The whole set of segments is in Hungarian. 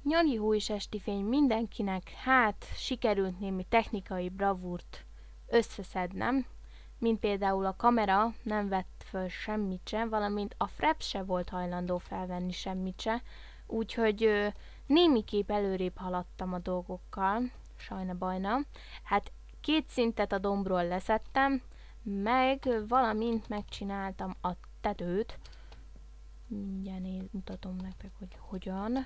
Nyali hó és esti fény mindenkinek, hát sikerült némi technikai bravúrt összeszednem, mint például a kamera nem vett föl semmit se, valamint a Fraps se volt hajlandó felvenni semmit se, úgyhogy némiképp előrébb haladtam a dolgokkal, sajna-bajna. Hát 2 szintet a dombról leszettem, meg valamint megcsináltam a tetőt. Mindjárt mutatom nektek, hogy hogyan.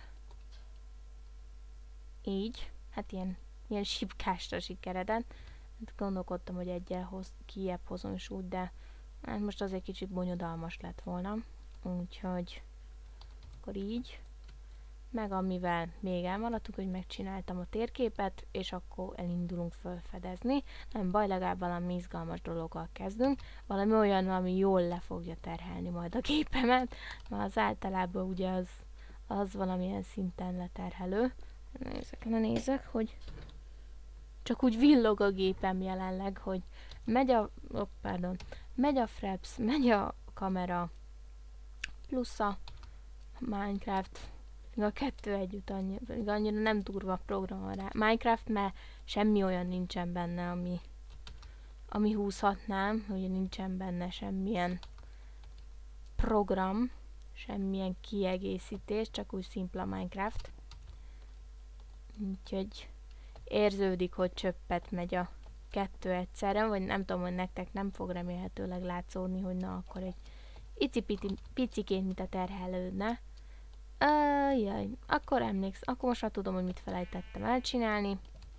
Így, hát ilyen sipkásra sikeredett. Hát gondolkodtam, hogy kijebb hozom is úgy, de hát most az egy kicsit bonyodalmas lett volna. Úgyhogy akkor így. Meg amivel még elmaradtunk, hogy megcsináltam a térképet, és akkor elindulunk felfedezni. Nem baj, legalább valami izgalmas dologgal kezdünk. Valami olyan, ami jól le fogja terhelni majd a gépemet, mert az általában ugye az valamilyen szinten leterhelő. Nézek, hogy csak úgy villog a gépem jelenleg, hogy megy a Fraps, megy a kamera, plusz a Minecraft, a 2 együtt annyira nem durva program van rá. Minecraft, mert semmi olyan nincsen benne, ami húzhatnám, hogy nincsen benne semmilyen program, semmilyen kiegészítés, csak úgy szimpla Minecraft. Úgyhogy érződik, hogy csöppet megy a 2 egyszerre, vagy nem tudom, hogy nektek nem fog remélhetőleg látszódni, hogy na akkor egy picikét, mint a terhelődne. Jaj, akkor akkor most már tudom, hogy mit felejtettem elcsinálni.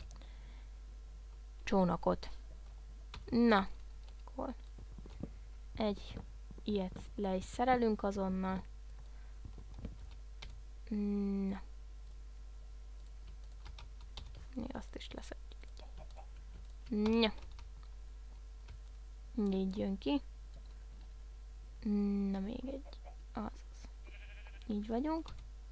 Csónakot. Na, akkor egy ilyet le is szerelünk azonnal. Na. Még azt is leszedjük. Na. Így jön ki. Na, még egy. Azaz. Így vagyunk.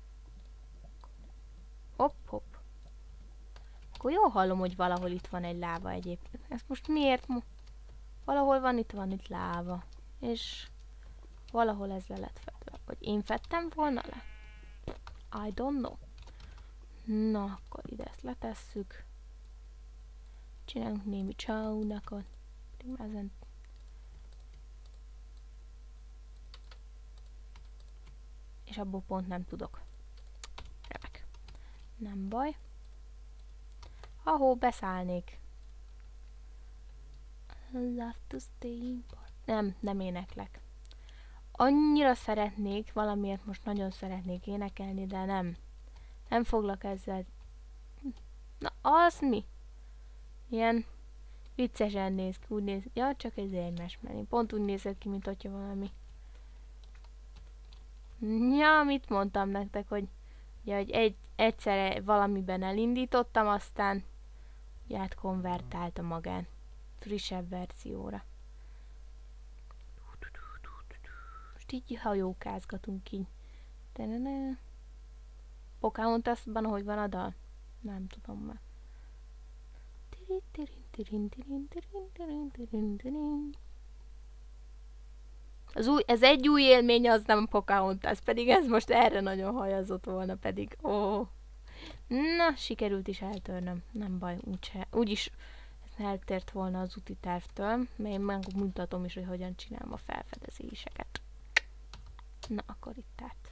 Hopp, hopp. Akkor jól hallom, hogy valahol itt van egy láva egyébként. Ezt most miért? Valahol van itt láva. És valahol ez le lett fedve. Vagy én fedtem volna le? I don't know. Na, akkor ide ezt letesszük. Csinálunk némi csónakot. Ezen. És abból pont nem tudok. Remek. Nem baj. Ahó, beszállnék. Love to stay. Nem éneklek. Annyira szeretnék, valamiért most nagyon szeretnék énekelni, de nem. Nem foglak ezzel. Na, az mi? Ilyen viccesen néz ki, úgy néz. Ja, csak ez egy mesmeri. Pont úgy nézett ki, mint hogyha valami. Ja, mit mondtam nektek, hogy egyszerre valamiben elindítottam, aztán átkonvertálta magán. Frissebb verzióra. Most így hajókázgatunk így. Pocahontasban hogy van a dal? Nem tudom már. Ez egy új élmény, az nem Pocahontas, pedig ez most erre nagyon hajazott volna, pedig Na, sikerült is eltörnöm, nem baj, úgyis eltért volna az úti tervtől, mert én megmutatom is, hogy hogyan csinálom a felfedezéseket. Na, akkor itt át.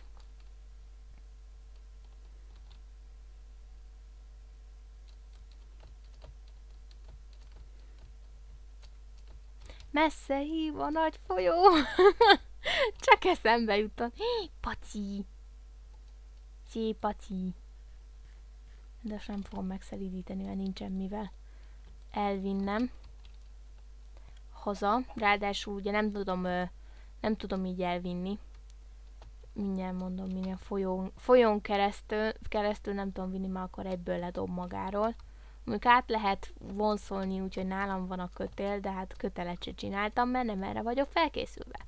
Messze hív a nagy folyó. Csak eszembe jutott. Paci. Szép paci. De most nem fogom megszelídíteni, mert nincsen mivel elvinnem haza. Ráadásul ugye nem tudom így elvinni. Mindjárt mondom, minél folyón keresztül nem tudom vinni, mert akkor egyből ledob magáról. Mondjuk át lehet vonszolni, úgyhogy nálam van a kötél, de hát kötelet se csináltam, mert nem erre vagyok felkészülve.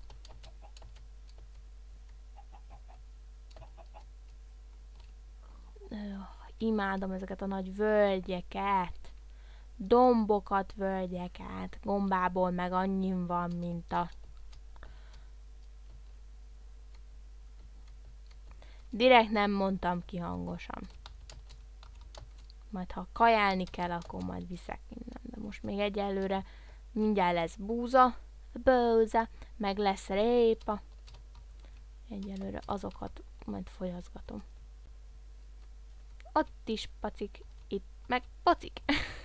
Imádom ezeket a nagy völgyeket, dombokat, völgyeket, gombából meg annyi van, mint a... Direkt nem mondtam ki hangosan. Majd ha kajálni kell, akkor majd viszek innen. De most még egyelőre mindjárt lesz búza, meg lesz répa. Egyelőre azokat majd folyazgatom. Ott is pacik, itt meg pocik.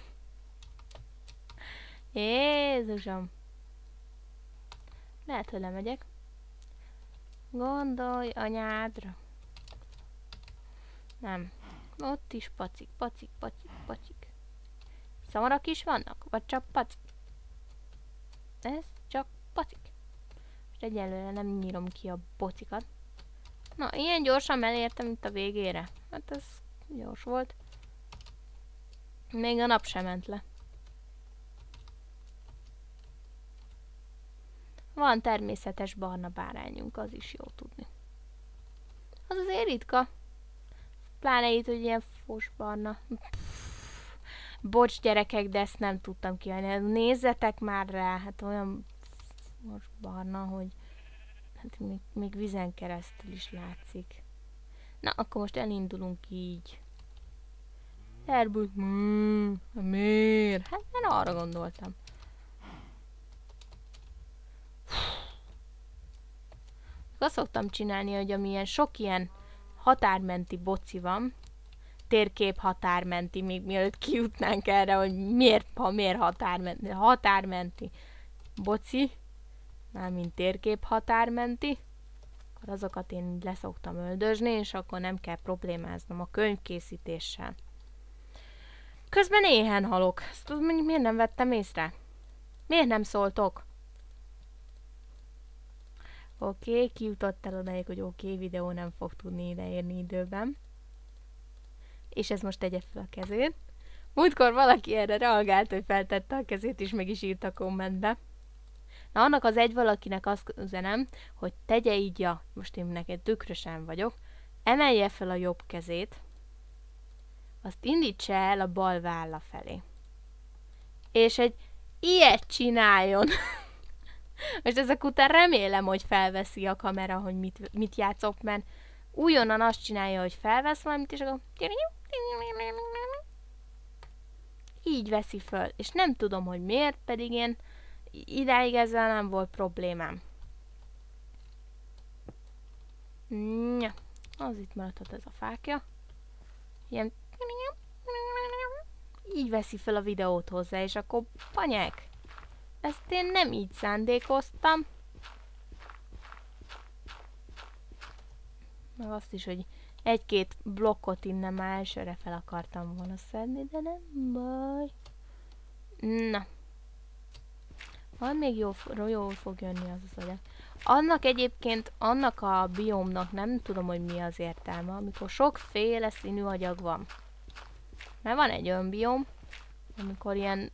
Jézusom! Lehet, hogy lemegyek. Gondolj anyádra. Nem. Ott is pacik, pacik, pacik, pacik. Szamarak is vannak? Vagy csak pacik? Ez csak pacik. Most egyelőre nem nyírom ki a bocikat. Na, ilyen gyorsan elértem itt a végére. Hát ez gyors volt. Még a nap sem ment le. Van természetes barna bárányunk, az is jó tudni. Az azért ritka. Pláne itt, hogy ilyen fosbarna. Bocs gyerekek, de ezt nem tudtam kiadni. Nézzetek már rá, hát olyan fosbarna, hogy hát még vízen keresztül is látszik. Na, akkor most elindulunk így. Szerbusz, miért? Hát én arra gondoltam. Azt szoktam csinálni, hogy amilyen sok ilyen határmenti boci van, térkép határmenti, még mielőtt kijutnánk erre, hogy miért határmenti boci, mármint térkép határmenti, akkor azokat én leszoktam öldözni, és akkor nem kell problémáznom a könyvkészítéssel. Közben éhen halok. Ezt mondjuk miért nem vettem észre? Miért nem szóltok? Oké, kijutott el odaig, hogy oké, videó nem fog tudni ideérni időben. És ez most tegye fel a kezét. Múltkor valaki erre reagált, hogy feltette a kezét, és meg is írt a kommentbe. Na, annak az egy valakinek azt üzenem, hogy tegye így most én neked tükrösen vagyok, emelje fel a jobb kezét, azt indítsa el a bal válla felé. És egy ilyet csináljon. Most ezek után remélem, hogy felveszi a kamera, hogy mit játszok, mert újonnan azt csinálja, hogy felvesz valamit, és akkor így veszi föl. És nem tudom, hogy miért, pedig én idáig ezzel nem volt problémám. Ja, az itt maradhat ez a fákja. Ilyen így veszi fel a videót hozzá, és akkor panyek. Ezt én nem így szándékoztam. Meg azt is, hogy egy-két blokkot innen már elsőre fel akartam volna szedni, de nem baj. Na. Majd még jól fog jönni az az agyag. Annak egyébként, annak a biomnak nem tudom, hogy mi az értelme, amikor sokféle színű agyag van. Mert van egy olyan biom, amikor ilyen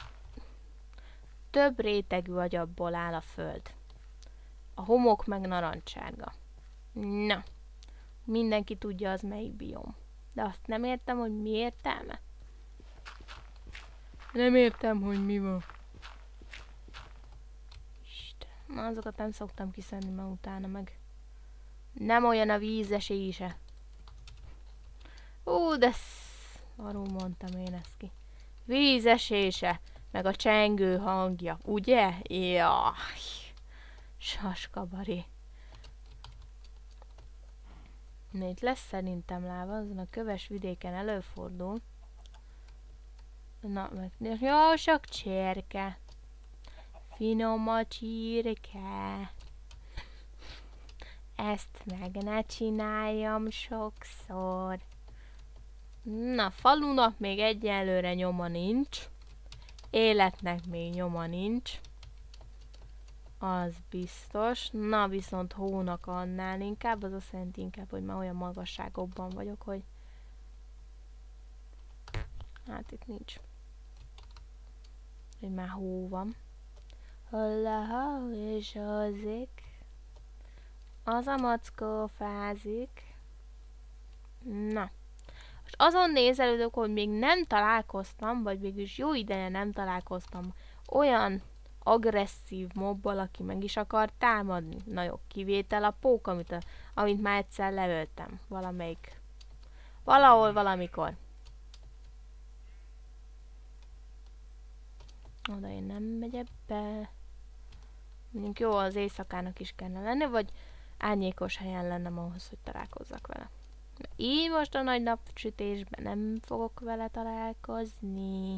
több rétegű agyagból áll a föld. A homok meg narancsárga. Na, mindenki tudja, az melyik biom. De azt nem értem, hogy mi értelme. Nem értem, hogy mi van. Isten, na azokat nem szoktam kiszedni, mert utána meg nem olyan a vízesése. De arról mondtam én ezt ki. Vízesése, meg a csengő hangja, ugye? Jaj, saskabari. Na, itt lesz szerintem láva, azon a köves vidéken előfordul. Na, meg jó sok csirke. Finom a csirke. Ezt meg ne csináljam sokszor. Na, falunak még egyelőre nyoma nincs. Életnek még nyoma nincs. Az biztos. Na, viszont hónak annál inkább. Az azt jelenti inkább, hogy már olyan magasságokban vagyok, hogy hát itt nincs. Hogy már hó van. Holla, és hozik. Az a mackó fázik. Na. Most azon nézelődök, hogy még nem találkoztam, vagy mégis jó ideje nem találkoztam olyan agresszív mobbal, aki meg is akar támadni. Na jó, kivétel a pók, amit már egyszer levöltem. Valamelyik. Valahol, valamikor. Oda én nem megyek be. Mondjuk jó, az éjszakának is kellene lenni, vagy árnyékos helyen lennem ahhoz, hogy találkozzak vele. Így most a nagy napsütésben nem fogok vele találkozni.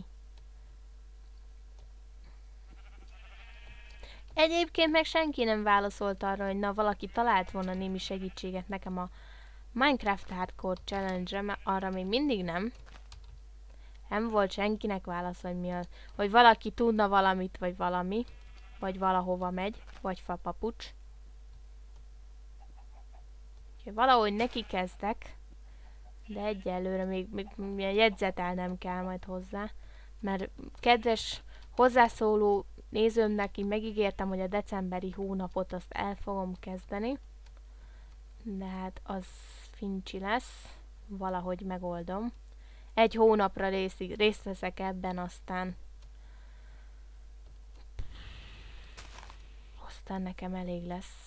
Egyébként meg senki nem válaszolt arra, hogy na valaki talált volna némi segítséget nekem a Minecraft Hardcore Challenge-re, mert arra még mindig nem. Nem volt senkinek válasz, hogy mi az, hogy valaki tudna valamit, vagy valami, vagy valahova megy, vagy fapapucs. Úgyhogy valahogy neki kezdek, de egyelőre még jegyzetelnem kell majd hozzá, mert kedves hozzászóló nézőmnek így megígértem, hogy a decemberi hónapot azt el fogom kezdeni, de hát az fincsi lesz, valahogy megoldom. Egy hónapra részt veszek ebben, aztán nekem elég lesz.